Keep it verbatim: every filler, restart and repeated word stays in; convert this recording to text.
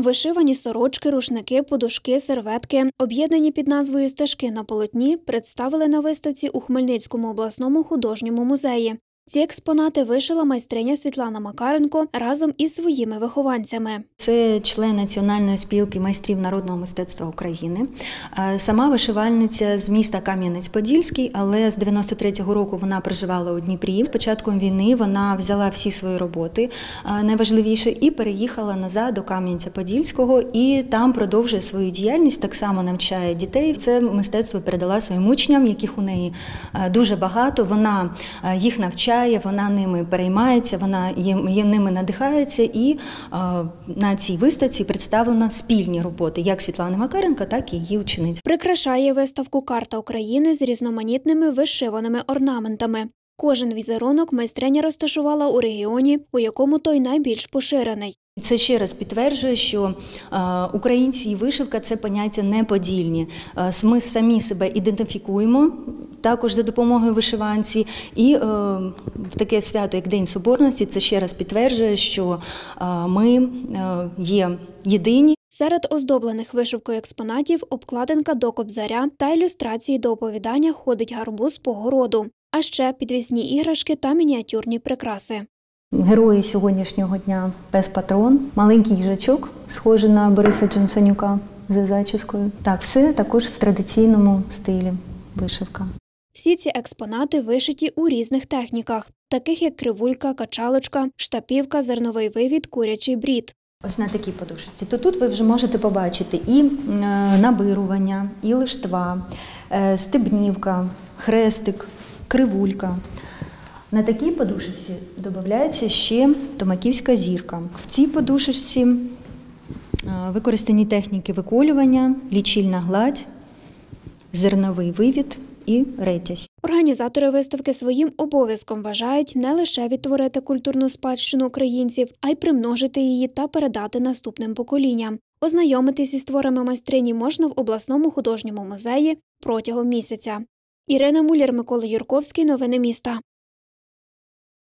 Вишивані сорочки, рушники, подушки, серветки, об'єднані під назвою «Стежки на полотні», представили на виставці у Хмельницькому обласному художньому музеї. Ці експонати вишила майстриня Світлана Макаренко разом із своїми вихованцями. Це член Національної спілки майстрів народного мистецтва України. Сама вишивальниця з міста Кам'янець-Подільський, але з дев'яносто третього року вона проживала у Дніпрі. З початком війни вона взяла всі свої роботи, найважливіше, і переїхала назад до Кам'янця-Подільського і там продовжує свою діяльність, так само навчає дітей. Це мистецтво передала своїм учням, яких у неї дуже багато. Вона їх навчає. Вона ними переймається, вона їм ними надихається, і е, на цій виставці представлено спільні роботи як Світлани Макаренко, так і її учениць. Прикрашає виставку карта України з різноманітними вишиваними орнаментами. Кожен візерунок майстриня розташувала у регіоні, у якому той найбільш поширений. Це ще раз підтверджує, що е, українці і вишивка – це поняття неподільні. Е, ми самі себе ідентифікуємо також за допомогою вишиванці. І е, в таке свято, як День Соборності, це ще раз підтверджує, що е, ми е, є єдині. Серед оздоблених вишивкою експонатів – обкладинка до Кобзаря та ілюстрації до оповідання «Ходить гарбуз по городу», а ще підвісні іграшки та мініатюрні прикраси. Герої сьогоднішнього дня – пес-патрон, маленький їжачок, схожий на Бориса Джонсонюка за зачіскою. Так, все також в традиційному стилі вишивка. Всі ці експонати вишиті у різних техніках, таких як кривулька, качалочка, штапівка, зерновий вивід, курячий брід. Ось на такій подушці. То тут ви вже можете побачити і набирування, і лиштва, стебнівка, хрестик, кривулька. На такій подушці додається ще томаківська зірка. В цій подушці використані техніки виколювання, лічильна гладь, зерновий вивід і ретязь. Організатори виставки своїм обов'язком вважають не лише відтворити культурну спадщину українців, а й примножити її та передати наступним поколінням. Ознайомитись із творами майстрині можна в обласному художньому музеї протягом місяця. Ірина Муляр, Микола Юрковський. Новини міста.